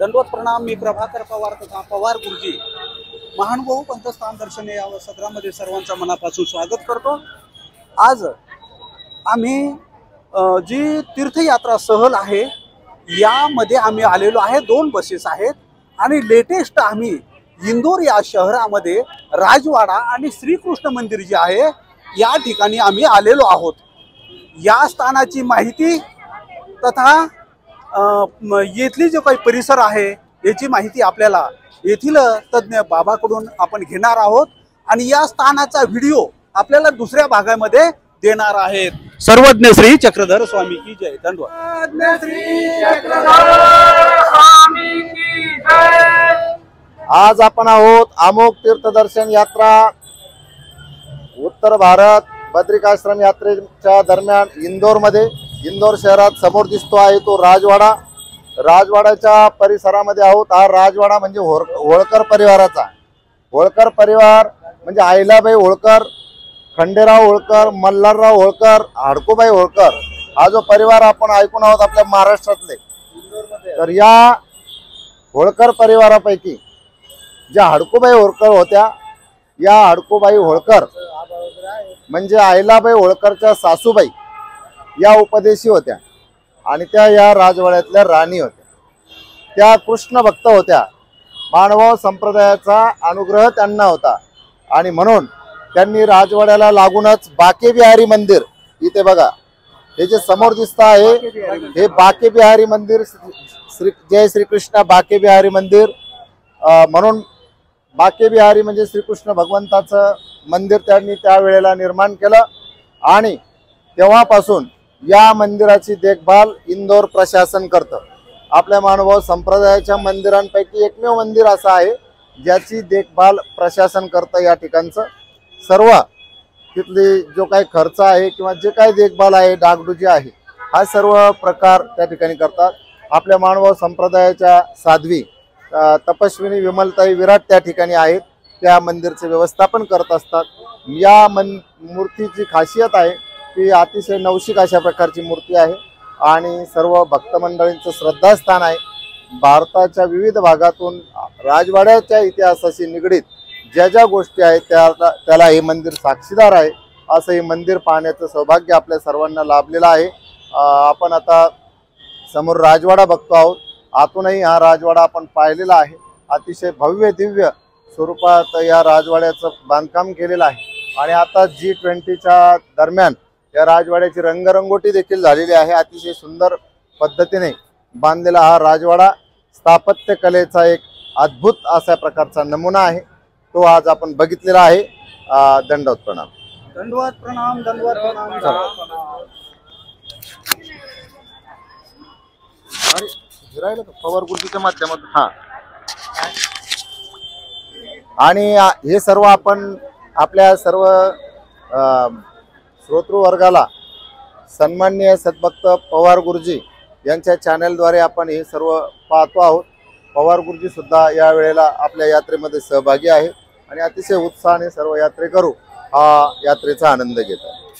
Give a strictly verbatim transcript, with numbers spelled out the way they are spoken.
दंडवत प्रणाम। मी प्रभाकर पवार तथा पवार गुरुजी महानुभाऊ पंथस्थान दर्शने या सत्रामध्ये सर्वांचं मनापासून स्वागत करतो। आज आम्ही जी तीर्थयात्रा सहल आहे यामध्ये आम्ही आलेलो आहे। दोन बसेस आहेत आणि लेटेस्ट आम्ही इंदोर या शहरामध्ये राजवाडा आणि श्रीकृष्ण मंदिर जे आहे या ठिकाणी आम्ही आलेलो आहोत। या स्थानाची माहिती तथा येथली जो काही परिसर आहे याची माहिती आपल्याला येथील तज्ञ बाबाकडून आपण घेणार आहोत आणि या स्थानाचा व्हिडिओ आपल्याला दुसऱ्या भागामध्ये देणार आहेत। सर्वज्ञ श्री चक्रधर स्वामी की जय। दंडवत श्री चक्रधर स्वामी की जय। आज आपण आहोत अमोघ तीर्थदर्शन यात्रा उत्तर भारत बद्रिकाश्रम यात्रेच्या दरम्यान इंदोर मध्ये इंदोर शहरात समोर दिसतो आहे तो राजवाडा। राजवाड्याच्या परिसरामध्ये आहोत। हा राजवाडा म्हणजे होळकर परिवाराचा। होळकर परिवार म्हणजे अहिल्याबाई होळकर, खंडेराव होळकर, मल्हारराव होळकर, हाडकूबाई होळकर हा जो परिवार आपण ऐकून आहोत आपल्या महाराष्ट्रातले। तर या होळकर परिवारापैकी ज्या हाडकूबाई होळकर होत्या या हाडकूबाई होळकर म्हणजे अहिल्याबाई होळकरच्या सासूबाई या उपदेशी होत्या आणि त्या या राजवाड्यातल्या राणी होत्या। त्या कृष्ण भक्त होत्या। मानव संप्रदायाचा अनुग्रह त्यांना होता आणि म्हणून त्यांनी राजवाड्याला लागूनच बाके बिहारी मंदिर, इथे बघा हे जे समोर दिसत आहे हे बाके बिहारी मंदिर, श्री जय श्रीकृष्ण बाके बिहारी मंदिर म्हणून बाके बिहारी म्हणजे श्रीकृष्ण भगवंताचं मंदिर त्यांनी त्यावेळेला निर्माण केलं आणि तेव्हापासून या मंदिराची देखभाल इंदोर प्रशासन करतं। आपल्या मानव संप्रदायाच्या मंदिरांपैकी एकमेव मंदिर असं आहे ज्याची देखभाल प्रशासन करतं। या ठिकाणचं सर्व तिथली जो काही खर्च आहे किंवा जे काही देखभाल आहे डागडुजी आहे हा सर्व प्रकार त्या ठिकाणी करतात। आपल्या मानव संप्रदायाच्या साध्वी तपस्विनी विमलताई विराट त्या ठिकाणी आहेत, त्या मंदिरचे व्यवस्थापन करत असतात। या मन मूर्तीची खासियत आहे की अतिशय नवशिक अशा प्रकारची मूर्ती आहे आणि सर्व भक्त मंडळींचं श्रद्धास्थान आहे। भारताच्या विविध भागातून राजवाड्याच्या इतिहासाशी निगडीत ज्या ज्या गोष्टी आहेत त्या त्याला हे मंदिर साक्षीदार आहे। असं हे मंदिर पाहण्याचं सौभाग्य आपल्या सर्वांना लाभलेलं आहे। आपण आता समोर राजवाडा बघतो आहोत। आतूनही हा राजवाडा आपण पाहिलेला आहे। अतिशय भव्य दिव्य स्वरूपात या राजवाड्याचं बांधकाम केलेलं आहे आणि आता जी ट्वेंटीच्या दरम्यान या राजवाड्याची रंगरंगोटी देखील झालेली आहे। अतिशय सुंदर पद्धतीने बांधलेला हा राजवाडा स्थापत्य कलेचा एक अद्भुत अशा प्रकारचा नमुना आहे, तो आज आपण बघितलेला आहे। दंडवत प्रणाम। दंडवत प्रणाम। दंडवत प्रणाम। अरे फिरायला पवार गुरुजीच्या माध्यमातून हा आणि हे सर्व आपण आपल्या सर्व श्रोतृ वर्गाला सन्माननीय सद्भक्त पवार गुरुजी यांच्या चॅनलद्वारे आपण हे सर्व पाहतो आहोत। पवार गुरुजी सुद्धा या वेळेला आपल्या यात्रेमध्ये सहभागी आहे आणि अतिशय उत्साहाने सर्व यात्रेकरू हा यात्रेचा आनंद घेतात।